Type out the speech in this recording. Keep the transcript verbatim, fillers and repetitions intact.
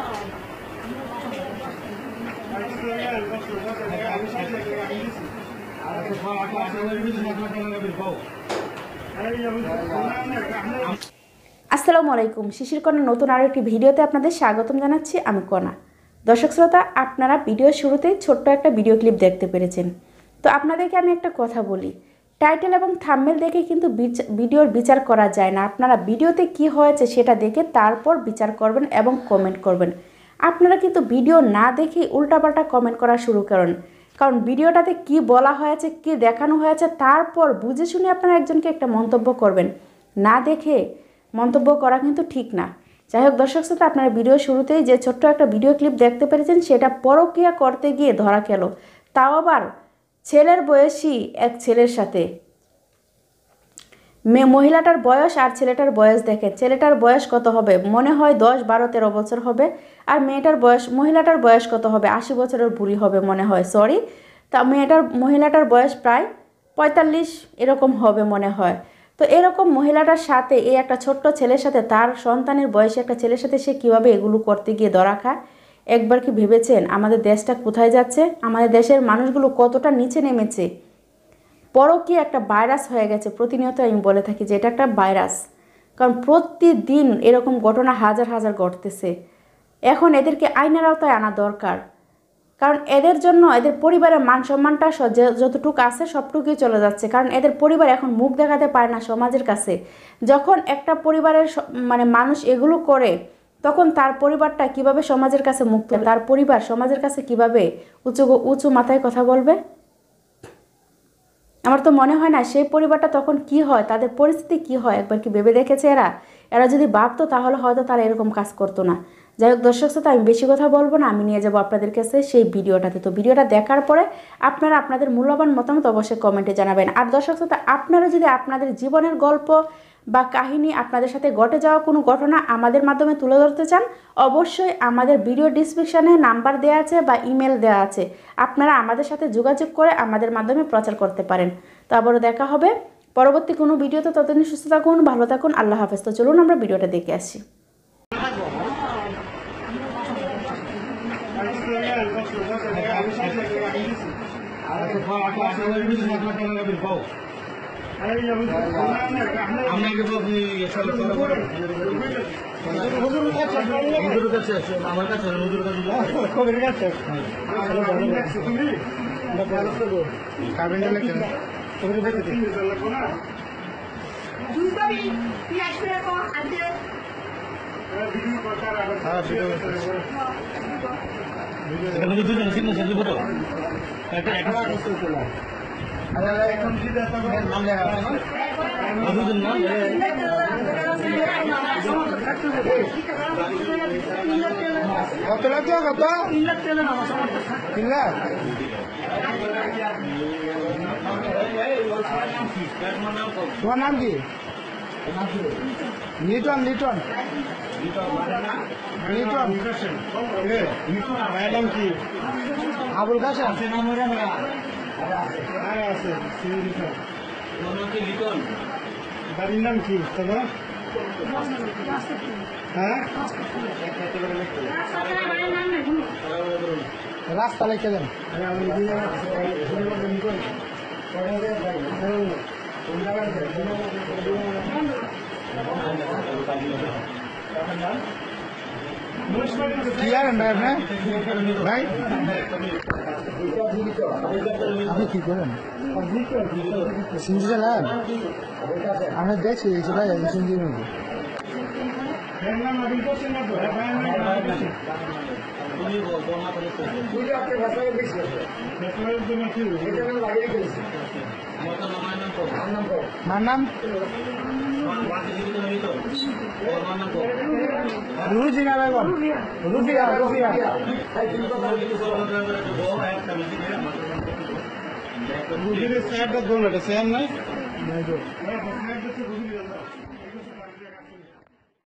আসসালামু আলাইকুম। শিশির কণা নতুন আরও একটি ভিডিওতে আপনাদের স্বাগতম জানাচ্ছি। আমি কণা। দর্শক শ্রোতা, আপনারা ভিডিওর শুরুতেই ছোট্ট একটা ভিডিও ক্লিপ দেখতে পেরেছেন। তো আপনাদেরকে আমি একটা কথা বলি, টাইটেল এবং থাম্বনেল দেখে কিন্তু ভিডিওর বিচার করা যায় না। আপনারা ভিডিওতে কি হয়েছে সেটা দেখে তারপর বিচার করবেন এবং কমেন্ট করবেন। আপনারা কিন্তু ভিডিও না দেখেই উল্টাপাল্টা কমেন্ট করা শুরু করেন, কারণ ভিডিওটাতে কি বলা হয়েছে, কি দেখানো হয়েছে, তারপর বুঝে শুনে আপনারা একজনকে একটা মন্তব্য করবেন। না দেখে মন্তব্য করা কিন্তু ঠিক না। যাই হোক দর্শক শ্রোতা, আপনারা ভিডিও শুরুতেই যে ছোট্ট একটা ভিডিও ক্লিপ দেখতে পেরেছেন, সেটা পরকীয়া করতে গিয়ে ধরা খেল, তাও আবার ছেলের বয়সী এক ছেলের সাথে। মেয়ে মহিলাটার বয়স আর ছেলেটার বয়স দেখেন, ছেলেটার বয়স কত হবে, মনে হয় দশ বারো তেরো বছর হবে, আর মেয়েটার বয়স মহিলাটার বয়স কত হবে, আশি বছরের বুড়ি হবে মনে হয়, সরি তা মেয়েটার মহিলাটার বয়স প্রায় পঁয়তাল্লিশ এরকম হবে মনে হয়। তো এরকম মহিলাটার সাথে এই একটা ছোট্ট ছেলের সাথে, তার সন্তানের বয়সী একটা ছেলের সাথে সে কীভাবে এগুলো করতে গিয়ে ধরা খায়। একবার কি ভেবেছেন আমাদের দেশটা কোথায় যাচ্ছে? আমাদের দেশের মানুষগুলো কতটা নিচে নেমেছে। পরকীয়া একটা ভাইরাস হয়ে গেছে। প্রতিনিয়ত আমি বলে থাকি যে এটা একটা ভাইরাস, কারণ প্রতিদিন এরকম ঘটনা হাজার হাজার ঘটতেছে। এখন এদেরকে আইনের আওতায় আনা দরকার, কারণ এদের জন্য এদের পরিবারের মান সম্মানটা যতটুকু আছে সবটুকুই চলে যাচ্ছে। কারণ এদের পরিবার এখন মুখ দেখাতে পারে না সমাজের কাছে। যখন একটা পরিবারের মানে মানুষ এগুলো করে, তখন তার পরিবারটা কিভাবে সমাজের কাছে মুখ তুলবে, তার পরিবার সমাজের কাছে কিভাবে উঁচু উঁচু মাথায় কথা বলবে? আমার তো মনে হয় না সেই পরিবারটা তখন কি হয়, তাদের পরিস্থিতি কি হয়, একবার কি ভেবে দেখেছে এরা? এরা যদি ভাবতো তাহলে হয়তো তারা এরকম কাজ করতো না। যাই হোক দর্শক শ্রোতা, আমি বেশি কথা বলবো না, আমি নিয়ে যাবো আপনাদের কাছে সেই ভিডিওটাতে। তো ভিডিওটা দেখার পরে আপনারা আপনাদের মূল্যবান মতামত অবশ্যই কমেন্টে জানাবেন। আর দর্শক শ্রোতা, আপনারা যদি আপনাদের জীবনের গল্প বা কাহিনী, আপনাদের সাথে ঘটে যাওয়া কোনো ঘটনা আমাদের মাধ্যমে তুলে ধরতে চান, অবশ্যই আমাদের ভিডিও ডিসক্রিপশানে নাম্বার দেওয়া আছে বা ইমেল দেওয়া আছে, আপনারা আমাদের সাথে যোগাযোগ করে আমাদের মাধ্যমে প্রচার করতে পারেন। তো আবারও দেখা হবে পরবর্তী কোনো ভিডিওতে। ততদিন সুস্থ থাকুন, ভালো থাকুন, আল্লাহ হাফেজ। তো চলুন আমরা ভিডিওটা দেখে আসি। কত লাগছে? কত? তিন লাখ তিন লাখ তোমার নাম কি? লিটন লিটন লিটন ম্যাডাম কি? আবুল কাসেম আছে। বাড়ির নাম কি তোমার? হ্যাঁ, রাস্তা লিখে দেন। ভাই আপনি কি করেন? সিঞ্জি চালান? আমরা দেখছি ভাই সিঞ্জির মধ্যে মার নাম রুজিনা বেগম। রুজিয়া রুজিয়া রুজির স্যারটা দোনো এটা সেম নাই।